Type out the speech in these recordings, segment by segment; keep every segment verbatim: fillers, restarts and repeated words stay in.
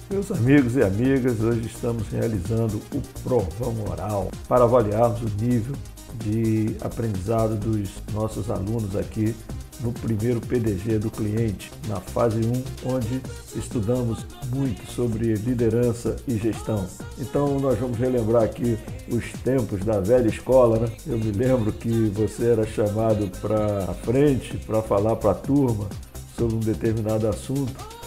Meus amigos e amigas, hoje estamos realizando o provão oral para avaliarmos o nível de aprendizado dos nossos alunos aqui no primeiro P D G do cliente, na fase um, onde estudamos muito sobre liderança e gestão. Então nós vamos relembrar aqui os tempos da velha escola, né? Eu me lembro que você era chamado para a frente para falar para a turma sobre um determinado assunto,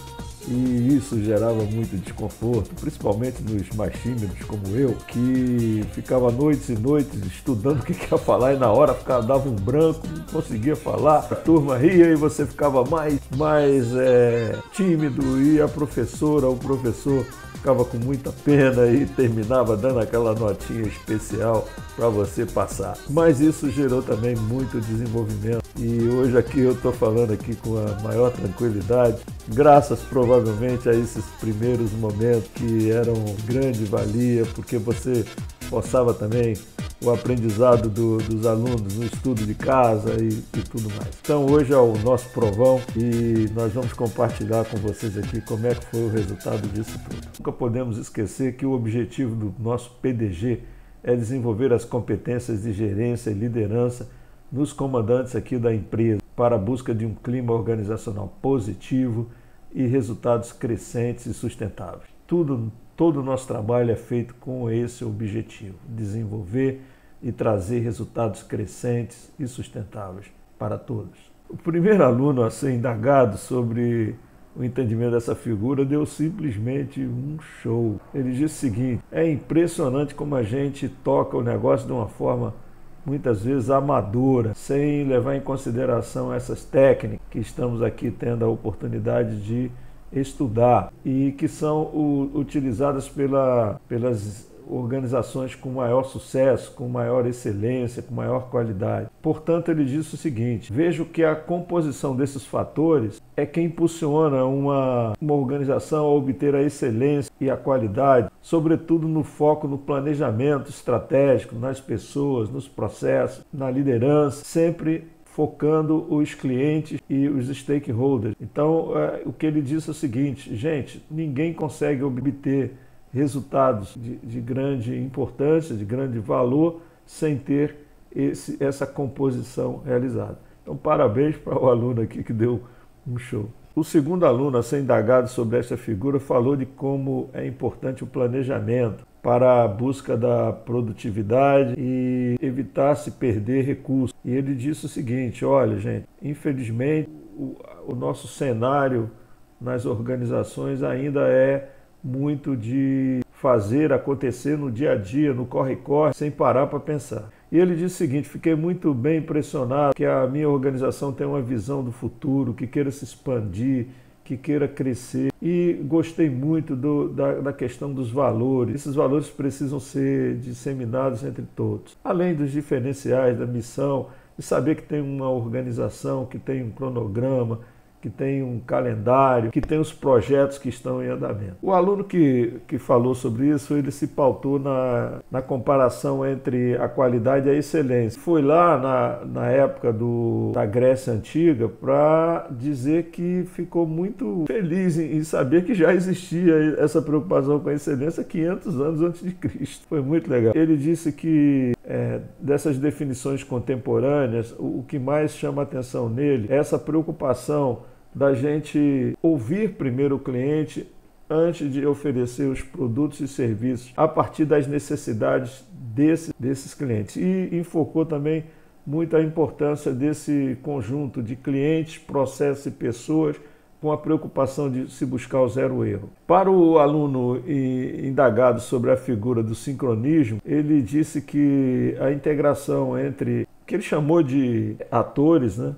e isso gerava muito desconforto, principalmente nos mais tímidos como eu, que ficava noites e noites estudando o que ia falar e na hora ficava, dava um branco, não conseguia falar, a turma ria e você ficava mais, mais é, tímido, e a professora ou o professor ficava com muita pena e terminava dando aquela notinha especial para você passar. Mas isso gerou também muito desenvolvimento, e hoje aqui eu estou falando aqui com a maior tranquilidade, graças provavelmente a esses primeiros momentos que eram grande valia, porque você forçava também o aprendizado do, dos alunos no estudo de casa e, e tudo mais. Então hoje é o nosso provão e nós vamos compartilhar com vocês aqui como é que foi o resultado disso tudo. Nunca podemos esquecer que o objetivo do nosso P D G é desenvolver as competências de gerência e liderança nos comandantes aqui da empresa para a busca de um clima organizacional positivo e resultados crescentes e sustentáveis. Tudo, todo o nosso trabalho é feito com esse objetivo, desenvolver e trazer resultados crescentes e sustentáveis para todos. O primeiro aluno a ser indagado sobre o entendimento dessa figura deu simplesmente um show. Ele disse o seguinte: é impressionante como a gente toca o negócio de uma forma muitas vezes amadora, sem levar em consideração essas técnicas que estamos aqui tendo a oportunidade de estudar e que são o, utilizadas pela, pelas organizações com maior sucesso, com maior excelência, com maior qualidade. Portanto, ele disse o seguinte: vejo que a composição desses fatores é que impulsiona uma, uma organização a obter a excelência e a qualidade, sobretudo no foco no planejamento estratégico, nas pessoas, nos processos, na liderança, sempre focando os clientes e os stakeholders. Então, é, o que ele disse é o seguinte: gente, ninguém consegue obter resultados de, de grande importância, de grande valor, sem ter esse, essa composição realizada. Então, parabéns para o aluno aqui que deu um show. O segundo aluno a ser indagado sobre essa figura falou de como é importante o planejamento para a busca da produtividade e evitar se perder recursos. E ele disse o seguinte: olha, gente, infelizmente o, o nosso cenário nas organizações ainda é muito de fazer acontecer no dia a dia, no corre-corre, sem parar para pensar. E ele disse o seguinte: fiquei muito bem impressionado que a minha organização tem uma visão do futuro, que queira se expandir, que queira crescer, e gostei muito do, da, da questão dos valores. Esses valores precisam ser disseminados entre todos, além dos diferenciais da missão, de saber que tem uma organização, que tem um cronograma, que tem um calendário, que tem os projetos que estão em andamento. O aluno que, que falou sobre isso, ele se pautou na, na comparação entre a qualidade e a excelência. Foi lá na, na época do, da Grécia Antiga para dizer que ficou muito feliz em, em saber que já existia essa preocupação com a excelência quinhentos anos antes de Cristo. Foi muito legal. Ele disse que é, dessas definições contemporâneas, o, o que mais chama a atenção nele é essa preocupação da gente ouvir primeiro o cliente antes de oferecer os produtos e serviços a partir das necessidades desse, desses clientes. E enfocou também muito a importância desse conjunto de clientes, processos e pessoas com a preocupação de se buscar o zero erro. Para o aluno indagado sobre a figura do sincronismo, ele disse que a integração entre o que ele chamou de atores, né,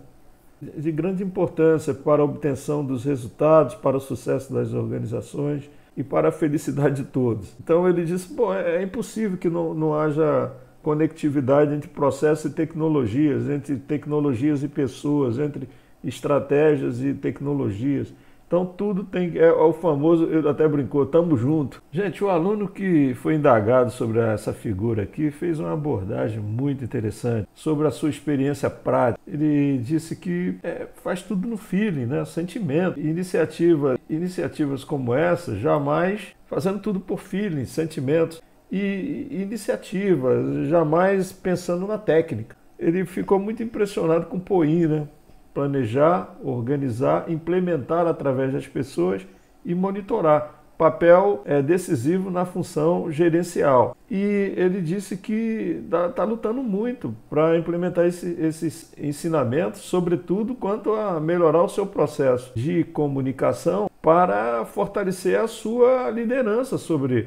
de grande importância para a obtenção dos resultados, para o sucesso das organizações e para a felicidade de todos. Então ele disse: bom, é impossível que não, não haja conectividade entre processos e tecnologias, entre tecnologias e pessoas, entre estratégias e tecnologias. Então tudo tem, é o famoso, eu até brincou, tamo junto. Gente, o aluno que foi indagado sobre essa figura aqui fez uma abordagem muito interessante sobre a sua experiência prática. Ele disse que é, faz tudo no feeling, né? Sentimento. Iniciativa, iniciativas como essa, jamais fazendo tudo por feeling, sentimentos. E iniciativa, jamais pensando na técnica. Ele ficou muito impressionado com o Poin, né? Planejar, organizar, implementar através das pessoas e monitorar. Papel é decisivo na função gerencial. E ele disse que está lutando muito para implementar esse, esses ensinamentos, sobretudo quanto a melhorar o seu processo de comunicação para fortalecer a sua liderança sobre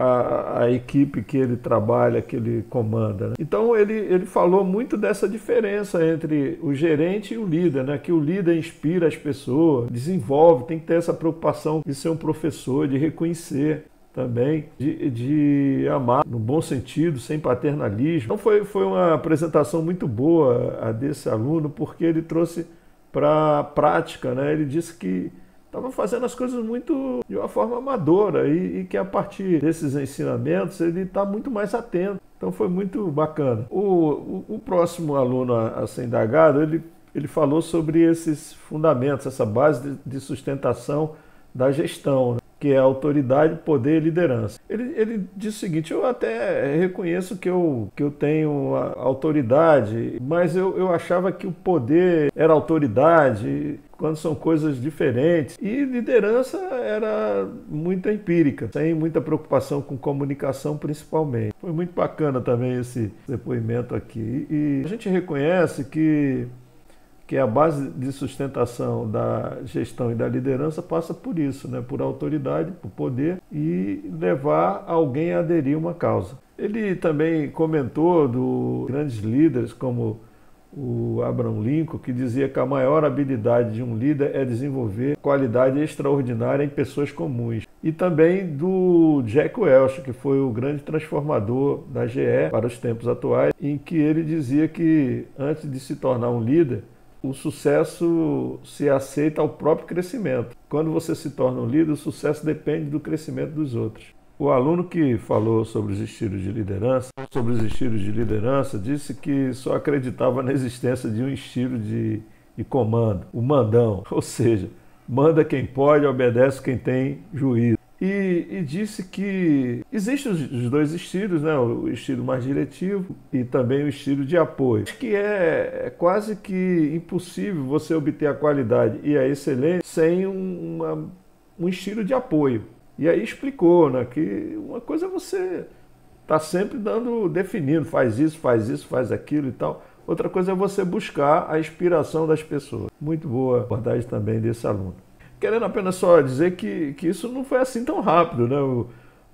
A, a equipe que ele trabalha, que ele comanda, né? Então ele, ele falou muito dessa diferença entre o gerente e o líder, né? Que o líder inspira as pessoas, desenvolve, tem que ter essa preocupação de ser um professor, de reconhecer também, de, de amar, no bom sentido, sem paternalismo. Então foi, foi uma apresentação muito boa a desse aluno, porque ele trouxe para a prática, né? Ele disse que estava fazendo as coisas muito de uma forma amadora e, e que a partir desses ensinamentos ele está muito mais atento. Então foi muito bacana. O, o, o próximo aluno a, a ser indagado, ele, ele falou sobre esses fundamentos, essa base de, de sustentação da gestão, né? Que é autoridade, poder e liderança. Ele, ele disse o seguinte: eu até reconheço que eu, que eu tenho a autoridade, mas eu, eu achava que o poder era autoridade, quando são coisas diferentes. E liderança era muito empírica, sem muita preocupação com comunicação principalmente. Foi muito bacana também esse depoimento aqui. E a gente reconhece que que a base de sustentação da gestão e da liderança passa por isso, né? Por autoridade, por poder e levar alguém a aderir a uma causa. Ele também comentou dos grandes líderes como o Abraham Lincoln, que dizia que a maior habilidade de um líder é desenvolver qualidade extraordinária em pessoas comuns. E também do Jack Welch, que foi o grande transformador da G E para os tempos atuais, em que ele dizia que antes de se tornar um líder, o sucesso se aceita ao próprio crescimento. Quando você se torna um líder, o sucesso depende do crescimento dos outros. O aluno que falou sobre os estilos de liderança, sobre os estilos de liderança, disse que só acreditava na existência de um estilo de, de comando, o mandão, ou seja, manda quem pode, obedece quem tem juízo. E, e disse que existem os, os dois estilos, né? O estilo mais diretivo e também o estilo de apoio, que é, é quase que impossível você obter a qualidade e a excelência sem um, uma, um estilo de apoio. E aí explicou, né, que uma coisa é você estar tá sempre dando, definindo, faz isso, faz isso, faz aquilo e tal. Outra coisa é você buscar a inspiração das pessoas. Muito boa a abordagem também desse aluno. Querendo apenas só dizer que, que isso não foi assim tão rápido, né? O,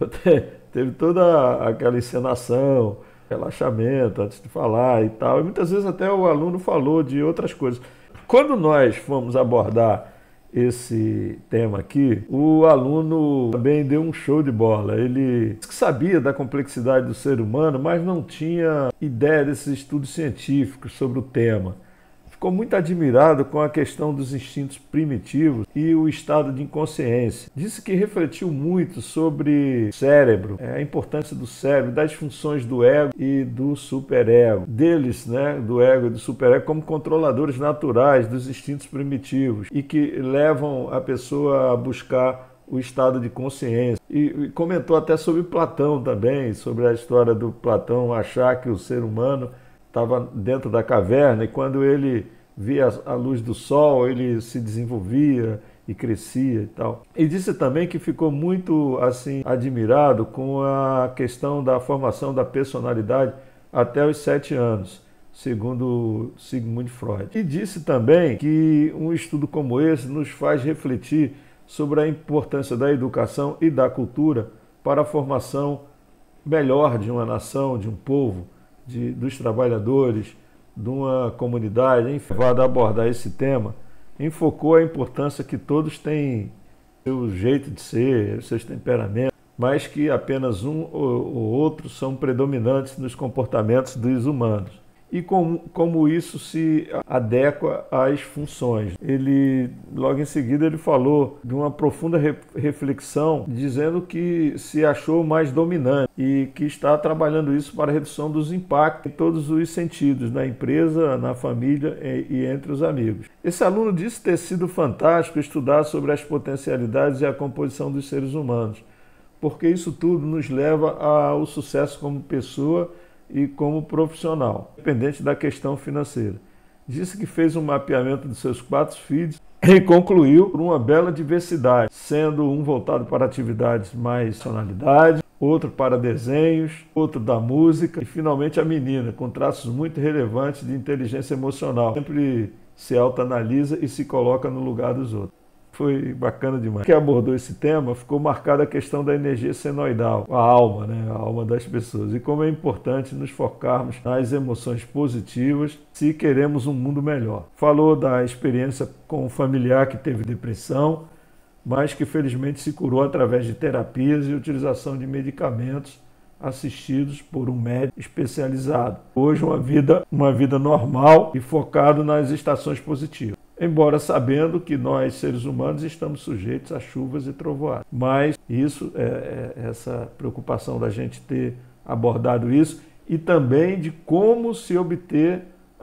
teve toda aquela encenação, relaxamento antes de falar e tal. E muitas vezes até o aluno falou de outras coisas. Quando nós fomos abordar esse tema aqui, o aluno também deu um show de bola. Ele disse que sabia da complexidade do ser humano, mas não tinha ideia desses estudos científicos sobre o tema. Ficou muito admirado com a questão dos instintos primitivos e o estado de inconsciência. Disse que refletiu muito sobre o cérebro, a importância do cérebro, das funções do ego e do superego. Deles, né, do ego e do superego, como controladores naturais dos instintos primitivos e que levam a pessoa a buscar o estado de consciência. E, e comentou até sobre Platão também, sobre a história do Platão achar que o ser humano estava dentro da caverna e quando ele via a luz do sol, ele se desenvolvia e crescia e tal. E disse também que ficou muito assim admirado com a questão da formação da personalidade até os sete anos, segundo Sigmund Freud. E disse também que um estudo como esse nos faz refletir sobre a importância da educação e da cultura para a formação melhor de uma nação, de um povo, De, dos trabalhadores, de uma comunidade. Enfim, vai abordar esse tema, enfocou a importância que todos têm seu jeito de ser, seus temperamentos, mas que apenas um ou outro são predominantes nos comportamentos dos humanos. e como, como isso se adequa às funções. Ele, logo em seguida, ele falou de uma profunda re reflexão, dizendo que se achou mais dominante e que está trabalhando isso para a redução dos impactos em todos os sentidos, na empresa, na família e, e entre os amigos. Esse aluno disse ter sido fantástico estudar sobre as potencialidades e a composição dos seres humanos, porque isso tudo nos leva ao sucesso como pessoa e como profissional, independente da questão financeira. Disse que fez um mapeamento de seus quatro filhos e concluiu por uma bela diversidade, sendo um voltado para atividades mais personalidade, outro para desenhos, outro da música e finalmente a menina, com traços muito relevantes de inteligência emocional. Sempre se autoanalisa e se coloca no lugar dos outros. Foi bacana demais. Que abordou esse tema, ficou marcada a questão da energia senoidal, a alma, né? A alma das pessoas. E como é importante nos focarmos nas emoções positivas se queremos um mundo melhor. Falou da experiência com um familiar que teve depressão, mas que felizmente se curou através de terapias e utilização de medicamentos assistidos por um médico especializado. Hoje uma vida, uma vida normal e focado nas estações positivas. Embora sabendo que nós, seres humanos, estamos sujeitos a chuvas e trovoadas. Mas isso, é, é essa preocupação da gente ter abordado isso e também de como se obter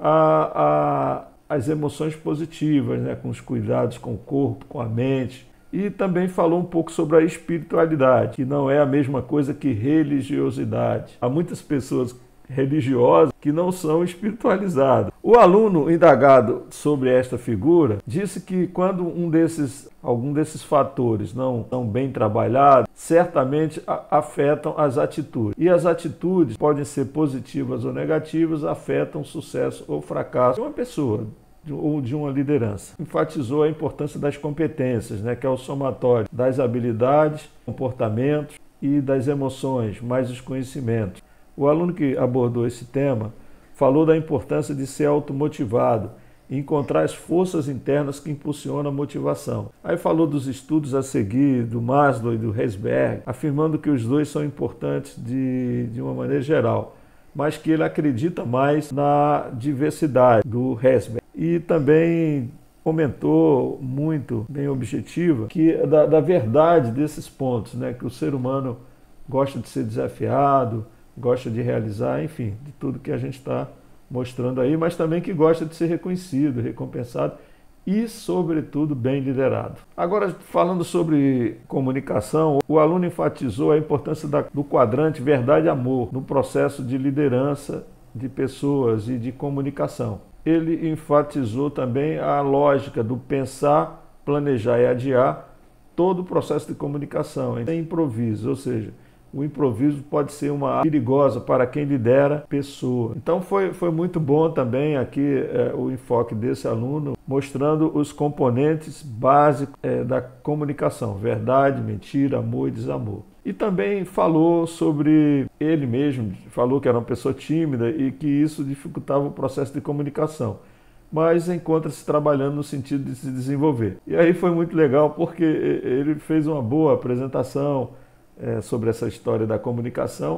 a, a, as emoções positivas, né, com os cuidados com o corpo, com a mente. E também falou um pouco sobre a espiritualidade, que não é a mesma coisa que religiosidade. Há muitas pessoas religiosas que não são espiritualizadas. O aluno indagado sobre esta figura disse que quando um desses, algum desses fatores não estão bem trabalhados, certamente afetam as atitudes. E as atitudes podem ser positivas ou negativas, afetam o sucesso ou fracasso de uma pessoa ou de uma liderança. Enfatizou a importância das competências, né, que é o somatório das habilidades, comportamentos e das emoções, mais os conhecimentos. O aluno que abordou esse tema falou da importância de ser automotivado e encontrar as forças internas que impulsionam a motivação. Aí falou dos estudos a seguir, do Maslow e do Herzberg, afirmando que os dois são importantes de, de uma maneira geral, mas que ele acredita mais na diversidade do Herzberg. E também comentou muito, bem objetiva, que da, da verdade desses pontos, né, que o ser humano gosta de ser desafiado, gosta de realizar, enfim, de tudo que a gente está mostrando aí, mas também que gosta de ser reconhecido, recompensado e, sobretudo, bem liderado. Agora, falando sobre comunicação, o aluno enfatizou a importância da, do quadrante verdade e amor no processo de liderança de pessoas e de comunicação. Ele enfatizou também a lógica do pensar, planejar e adiar todo o processo de comunicação, sem improviso, ou seja, o improviso pode ser uma arma perigosa para quem lidera pessoa. Então foi, foi muito bom também aqui é, o enfoque desse aluno, mostrando os componentes básicos é, da comunicação, verdade, mentira, amor e desamor. E também falou sobre ele mesmo, falou que era uma pessoa tímida e que isso dificultava o processo de comunicação, mas encontra-se trabalhando no sentido de se desenvolver. E aí foi muito legal porque ele fez uma boa apresentação É, sobre essa história da comunicação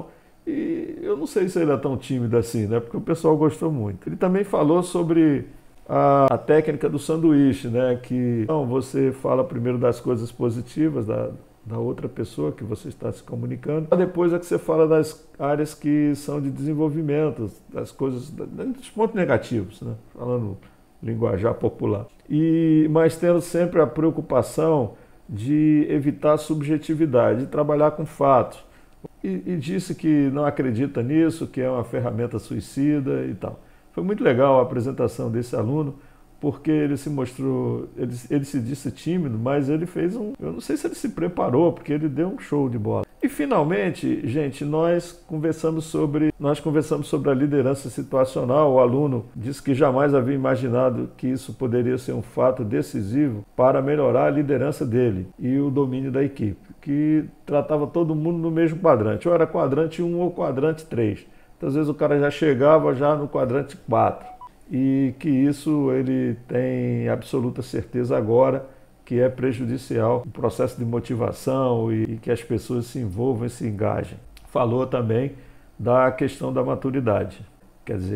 e eu não sei se ele é tão tímido assim, né? Porque o pessoal gostou muito. Ele também falou sobre a, a técnica do sanduíche, né? Que então, você fala primeiro das coisas positivas da, da outra pessoa que você está se comunicando, depois é que você fala das áreas que são de desenvolvimento, das coisas, dos pontos negativos, né? Falando linguajar popular. E, mas tendo sempre a preocupação de evitar a subjetividade, de trabalhar com fatos. E, e disse que não acredita nisso, que é uma ferramenta suicida e tal. Foi muito legal a apresentação desse aluno, porque ele se mostrou, ele, ele se disse tímido, mas ele fez um... Eu não sei se ele se preparou, porque ele deu um show de bola. E finalmente, gente, nós conversamos sobre, nós conversamos sobre a liderança situacional. O aluno disse que jamais havia imaginado que isso poderia ser um fato decisivo para melhorar a liderança dele e o domínio da equipe, que tratava todo mundo no mesmo quadrante, ou era quadrante um ou quadrante três. Então, às vezes o cara já chegava já no quadrante quatro. E que isso ele tem absoluta certeza agora que é prejudicial no processo de motivação e que as pessoas se envolvam e se engajem. Falou também da questão da maturidade, quer dizer,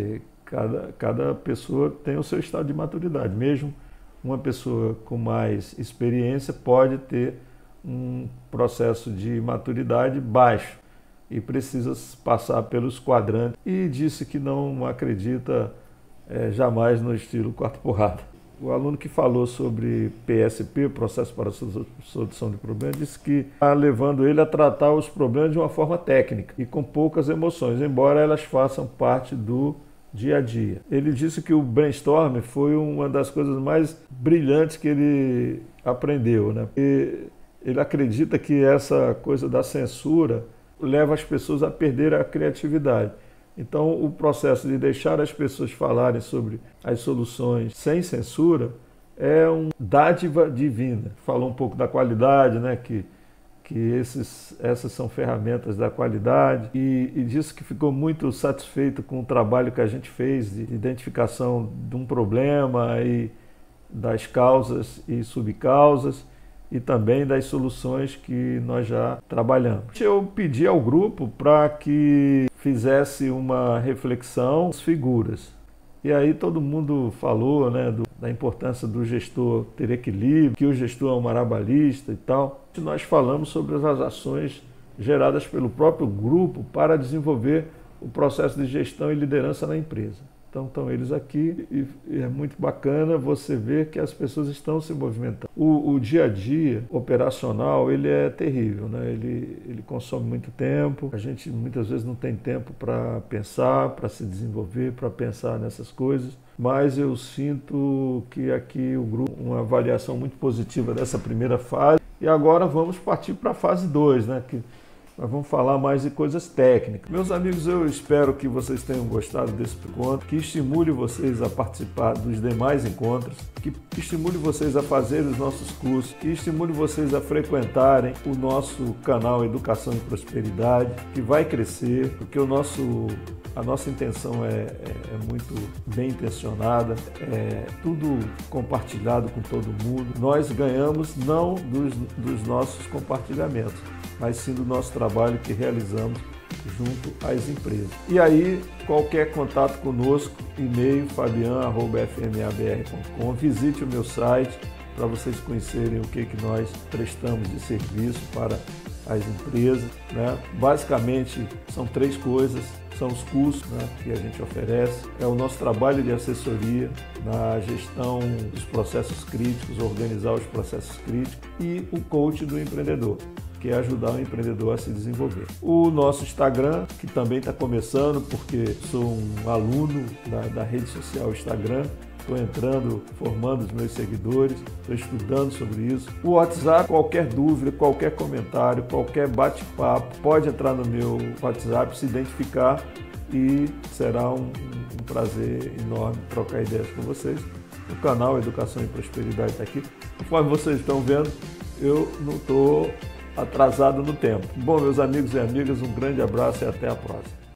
cada, cada pessoa tem o seu estado de maturidade. Mesmo uma pessoa com mais experiência pode ter um processo de maturidade baixo e precisa passar pelos quadrantes. E disse que não acredita é, jamais no estilo quarta porrada. O aluno que falou sobre P S P, Processo para a Solução de Problemas, disse que está levando ele a tratar os problemas de uma forma técnica e com poucas emoções, embora elas façam parte do dia a dia. Ele disse que o brainstorm foi uma das coisas mais brilhantes que ele aprendeu, né? E ele acredita que essa coisa da censura leva as pessoas a perder a criatividade. Então, o processo de deixar as pessoas falarem sobre as soluções sem censura é uma dádiva divina. Falou um pouco da qualidade, né? que, que esses, essas são ferramentas da qualidade, e, e disse que ficou muito satisfeito com o trabalho que a gente fez de identificação de um problema e das causas e subcausas, e também das soluções que nós já trabalhamos. Eu pedi ao grupo para que fizesse uma reflexão das figuras. E aí todo mundo falou, né, do, da importância do gestor ter equilíbrio, que o gestor é um marabalista e tal. E nós falamos sobre as ações geradas pelo próprio grupo para desenvolver o processo de gestão e liderança na empresa. Então estão eles aqui e, e é muito bacana você ver que as pessoas estão se movimentando. O, o dia a dia operacional, ele é terrível, né? ele, ele consome muito tempo, a gente muitas vezes não tem tempo para pensar, para se desenvolver, para pensar nessas coisas, mas eu sinto que aqui o grupo, uma avaliação muito positiva dessa primeira fase, e agora vamos partir para a fase dois, né? que nós vamos falar mais de coisas técnicas. Meus amigos, eu espero que vocês tenham gostado desse encontro, que estimule vocês a participar dos demais encontros, que estimule vocês a fazer os nossos cursos, que estimule vocês a frequentarem o nosso canal Educação e Prosperidade, que vai crescer, porque o nosso, a nossa intenção é, é, é muito bem intencionada, é tudo compartilhado com todo mundo. Nós ganhamos não dos, dos nossos compartilhamentos, mas sim do nosso trabalho que realizamos junto às empresas. E aí, qualquer contato conosco, e-mail fabian arroba f m a b r ponto com, visite o meu site para vocês conhecerem o que, que nós prestamos de serviço para as empresas, né? Basicamente, são três coisas. São os cursos, né, que a gente oferece, é o nosso trabalho de assessoria na gestão dos processos críticos, organizar os processos críticos, e o coach do empreendedor, que é ajudar o empreendedor a se desenvolver. O nosso Instagram, que também está começando, porque sou um aluno da, da rede social Instagram, estou entrando, formando os meus seguidores, estou estudando sobre isso. O WhatsApp, qualquer dúvida, qualquer comentário, qualquer bate-papo, pode entrar no meu WhatsApp, se identificar, e será um, um prazer enorme trocar ideias com vocês. O canal Educação e Prosperidade está aqui. Conforme vocês estão vendo, eu não estou atrasado no tempo. Bom, meus amigos e amigas, um grande abraço e até a próxima.